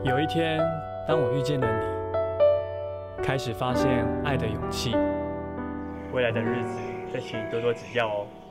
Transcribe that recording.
有一天，当我遇见了你，开始发现爱的勇气。 未来的日子，再请你多多指教哦。